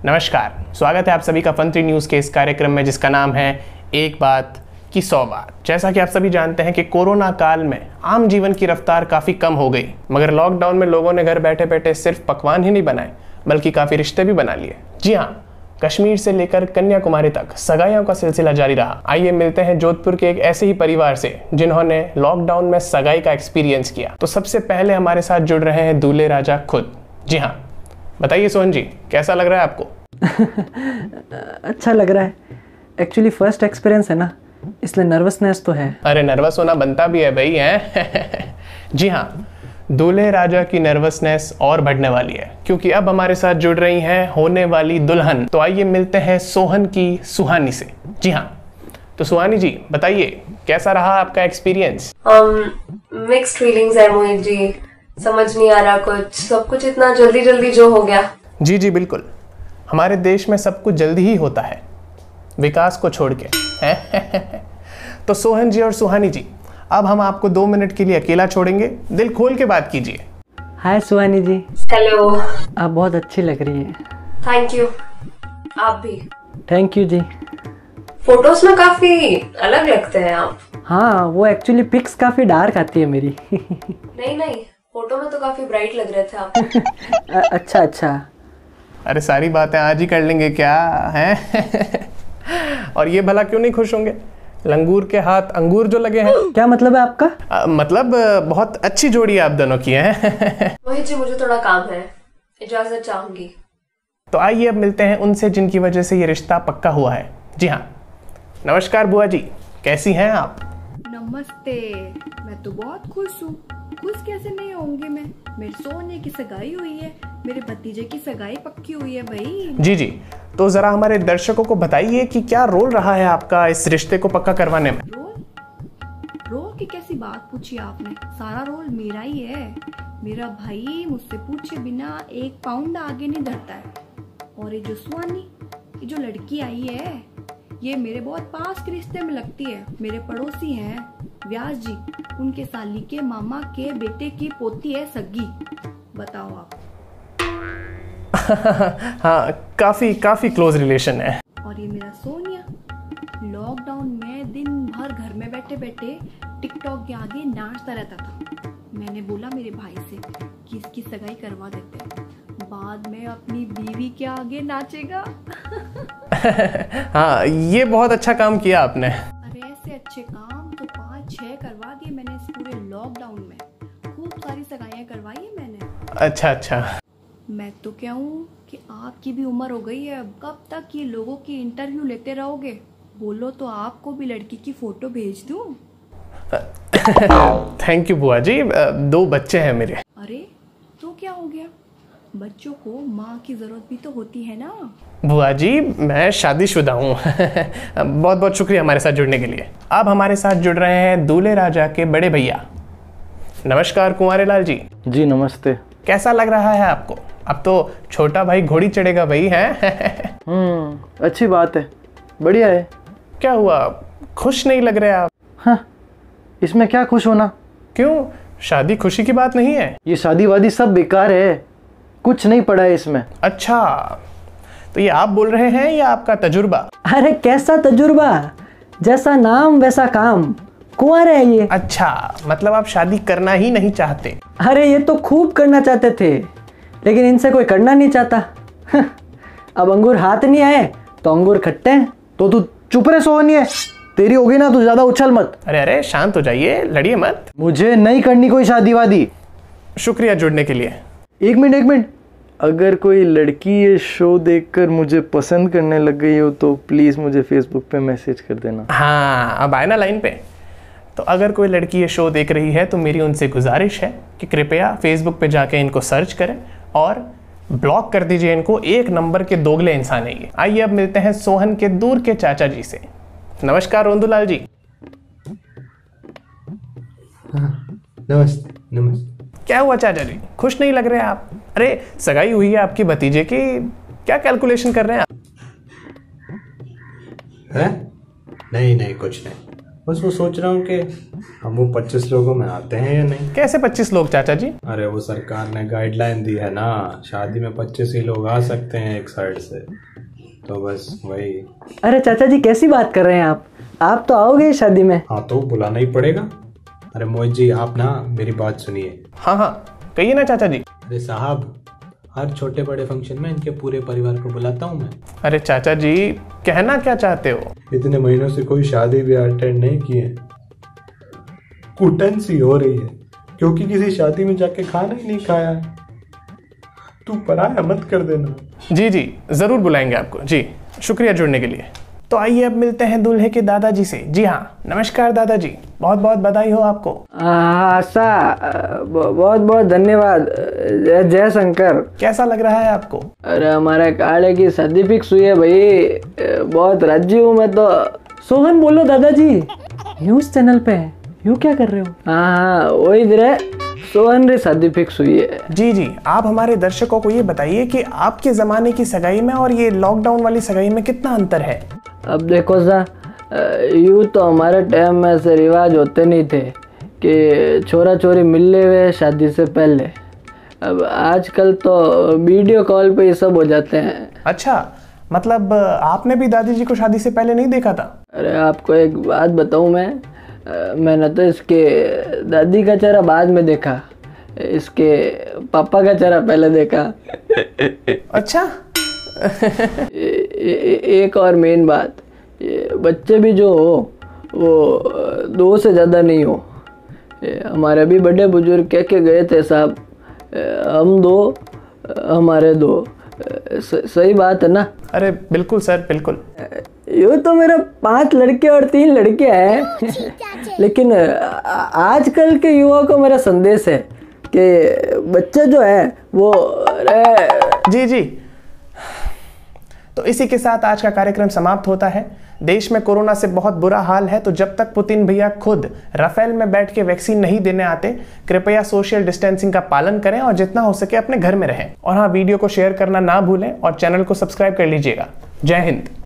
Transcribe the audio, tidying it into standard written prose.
नमस्कार, स्वागत है आप सभी का फन3 न्यूज़ के इस कार्यक्रम में जिसका नाम है एक बात की 100 बात। जैसा कि आप सभी जानते हैं कि कोरोना काल में आम जीवन की रफ्तार काफ़ी कम हो गई, मगर लॉकडाउन में लोगों ने घर बैठे बैठे सिर्फ पकवान ही नहीं बनाए बल्कि काफ़ी रिश्ते भी बना लिए। जी हाँ, कश्मीर से लेकर कन्याकुमारी तक सगाइयों का सिलसिला जारी रहा। आइए मिलते हैं जोधपुर के एक ऐसे ही परिवार से जिन्होंने लॉकडाउन में सगाई का एक्सपीरियंस किया। तो सबसे पहले हमारे साथ जुड़ रहे हैं दूल्हे राजा खुद। जी हाँ, बताइए सोहन जी, कैसा लग रहा है आपको? अच्छा लग रहा है। एक्चुअली फर्स्ट एक्सपीरियंस है ना, इसलिए नर्वसनेस तो है। अरे नर्वस होना बनता भी है भाई, है। जी हाँ, दूल्हे राजा की नर्वसनेस और बढ़ने वाली है क्योंकि अब हमारे साथ जुड़ रही हैं होने वाली दुल्हन। तो आइए मिलते हैं सोहन की सुहानी से। जी हाँ, तो सुहानी जी बताइए, कैसा रहा आपका एक्सपीरियंस? मिक्स्ड फीलिंग्स है मोहित जी, समझ नहीं आ रहा कुछ, सब कुछ इतना जल्दी जल्दी जो हो गया। जी जी बिल्कुल, हमारे देश में सब कुछ जल्दी ही होता है, विकास को छोड़ के। तो सोहन जी और सुहानी जी, अब हम आपको 2 मिनट के लिए अकेला छोड़ेंगे, दिल खोल के बात कीजिए। हाय सुहानी जी। हेलो। आप बहुत अच्छी लग रही हैं। थैंक यू, आप भी। Thank you ji. फोटोज में काफी अलग लगते हैं आप। हाँ, वो एक्चुअली पिक्स काफी डार्क आती है मेरी। नहीं, फोटो में तो काफी ब्राइट लग रहे थे आप। अच्छा। अरे सारी बातें आज ही कर लेंगे क्या है? और ये भला क्यों नहीं खुश होंगे? लंगूर के हाथ अंगूर जो लगे हैं। क्या मतलब है आपका? मतलब बहुत अच्छी जोड़ी आप दोनों की है। मोहित जी, मुझे थोड़ा काम है, इजाजत चाहूंगी। तो आइए अब मिलते हैं उनसे जिनकी वजह से ये रिश्ता पक्का हुआ है। जी हाँ, नमस्कार बुआ जी, कैसी हैं आप? नमस्ते, मैं तो बहुत खुश हूँ। खुश कैसे नहीं होंगी मैं? मेरे सोने की सगाई हुई है, मेरे भतीजे की सगाई पक्की हुई है भाई। जी, तो जरा हमारे दर्शकों को बताइए कि क्या रोल रहा है आपका इस रिश्ते को पक्का करवाने में? रोल की कैसी बात पूछी आपने? सारा रोल मेरा ही है। मेरा भाई मुझसे पूछे बिना 1 पाउंड आगे नहीं धरता है। और ये जो सुहानी, ये जो लड़की आई है, ये मेरे बहुत पास के रिश्ते में लगती है। मेरे पड़ोसी हैं व्यास जी, उनके साली के मामा के बेटे की पोती है सगी। बताओ आप। हाँ, काफी क्लोज रिलेशन है। और ये मेरा सोनिया, लॉकडाउन में दिन भर घर में बैठे बैठे टिकटॉक के आगे नाचता रहता था। मैंने बोला मेरे भाई से कि इसकी सगाई करवा देते हैं, बाद में अपनी बीवी के आगे नाचेगा। हाँ, ये बहुत अच्छा काम किया आपने। अरे ऐसे अच्छे काम तो 5-6 करवा दिए मैंने इस पूरे लॉकडाउन में। खूब सारी सगाइयाँ करवाई है मैंने। अच्छा। मैं तो क्या हूँ कि आपकी भी उम्र हो गई है, अब कब तक ये लोगों की इंटरव्यू लेते रहोगे? बोलो तो आपको भी लड़की की फोटो भेज दूँ। थैंक यू बुआ जी, 2 बच्चे हैं मेरे। अरे तो क्या हो गया? बच्चों को माँ की जरूरत भी तो होती है ना। बुआ जी, मैं शादीशुदा हूँ। बहुत बहुत शुक्रिया हमारे साथ जुड़ने के लिए। अब हमारे साथ जुड़ रहे हैं दूल्हे राजा के बड़े भैया। नमस्कार कुंवारे लाल जी। जी नमस्ते। कैसा लग रहा है आपको? अब तो छोटा भाई घोड़ी चढ़ेगा भाई, है। अच्छी बात है, बढ़िया है। क्या हुआ, खुश नहीं लग रहे आप? हाँ, इसमें क्या खुश होना? क्यों, शादी खुशी की बात नहीं है? ये शादी वादी सब बेकार है, कुछ नहीं पड़ा है इसमें। अच्छा, तो ये आप बोल रहे हैं या आपका तजुर्बा? अरे कैसा तजुर्बा, जैसा नाम वैसा काम, कुंवारे है ये। अच्छा, मतलब आप शादी करना ही नहीं चाहते? अरे ये तो खूब करना चाहते थे, लेकिन इनसे कोई करना नहीं चाहता। अब अंगूर हाथ नहीं आए तो अंगूर खट्टे हैं। तो तू चुप रहे सोनिए, तेरी होगी ना, तू ज्यादा उछल मत। अरे शांत हो जाइए, लड़िए मत। मुझे नहीं करनी कोई शादी वादी। शुक्रिया जुड़ने के लिए। एक मिनट, अगर कोई लड़की ये शो देखकर मुझे पसंद करने लग गई हो तो प्लीज मुझे फेसबुक पे मैसेज कर देना। हाँ, अब आए ना लाइन पे। तो अगर कोई लड़की ये शो देख रही है तो मेरी उनसे गुजारिश है कि कृपया फेसबुक पे जाके इनको सर्च करें और ब्लॉक कर दीजिए इनको। 1 नंबर के दोगले इंसान है ये। आइए अब मिलते हैं सोहन के दूर के चाचा जी से। नमस्कार रोंदूलाल जी। नमस्ते। क्या हुआ चाचा जी, खुश नहीं लग रहे आप? अरे सगाई हुई है आपकी भतीजे की, क्या कैलकुलेशन कर रहे हैं आप? है? नहीं कुछ नहीं। बस वो सोच रहा हूँ कि हम वो 25 लोगों में आते हैं या नहीं। कैसे 25 लोग चाचा जी? अरे वो सरकार ने गाइडलाइन दी है ना, शादी में 25 ही लोग आ सकते हैं एक साइड से, तो बस वही। अरे चाचा जी कैसी बात कर रहे हैं आप तो आओगे इस शादी में। हाँ तो बुलाना ही पड़ेगा। अरे मोहित जी आप ना मेरी बात सुनिए। हाँ हाँ कहिए ना चाचा जी। अरे साहब हर छोटे बड़े फंक्शन में इनके पूरे परिवार को बुलाता हूँ मैं। अरे चाचा जी कहना क्या चाहते हो? इतने महीनों से कोई शादी भी अटेंड नहीं की है, घुटन सी हो रही है क्योंकि किसी शादी में जाके खाना ही नहीं खाया है। तू पराया मत कर देना। जी जी जरूर बुलाएंगे आपको जी, शुक्रिया जुड़ने के लिए। तो आइए अब मिलते हैं दूल्हे के दादाजी से। जी हाँ नमस्कार दादाजी, बहुत बहुत बधाई हो आपको। आशा बहुत बहुत धन्यवाद। जय शंकर। कैसा लग रहा है आपको? अरे हमारे काले की शादी फिक्स हुई है भाई, बहुत राजी हूँ मैं तो। सोहन बोलो दादाजी, न्यूज चैनल पे है, यूँ क्या कर रहे हो? हाँ वही रे, सोहन रे शादी फिक्स हुई है। जी जी आप हमारे दर्शकों को ये बताइए कि आपके ज़माने की सगाई में और ये लॉकडाउन वाली सगाई में कितना अंतर है? अब देखो सा, यूँ तो हमारे टाइम में ऐसे रिवाज होते नहीं थे कि छोरा छोरी मिल ले हुए शादी से पहले। अब आजकल तो वीडियो कॉल पे ये सब हो जाते हैं। अच्छा मतलब आपने भी दादी जी को शादी से पहले नहीं देखा था? अरे आपको एक बात बताऊँ मैंने तो इसके दादी का चेहरा बाद में देखा, इसके पापा का चेहरा पहले देखा। अच्छा एक और मेन बात, बच्चे भी जो हो वो 2 से ज़्यादा नहीं हो। हमारे भी बड़े बुजुर्ग कह के गए थे साहब, हम 2 हमारे 2। सही बात है ना? अरे बिल्कुल सर बिल्कुल। यूँ तो मेरा 5 लड़के और 3 लड़के हैं, लेकिन आजकल के युवाओं को मेरा संदेश है कि बच्चे जो है वो जी जी। तो इसी के साथ आज का कार्यक्रम समाप्त होता है। देश में कोरोना से बहुत बुरा हाल है, तो जब तक पुतिन भैया खुद राफेल में बैठ के वैक्सीन नहीं देने आते, कृपया सोशल डिस्टेंसिंग का पालन करें और जितना हो सके अपने घर में रहें। और हाँ वीडियो को शेयर करना ना भूलें और चैनल को सब्सक्राइब कर लीजिएगा। जय हिंद।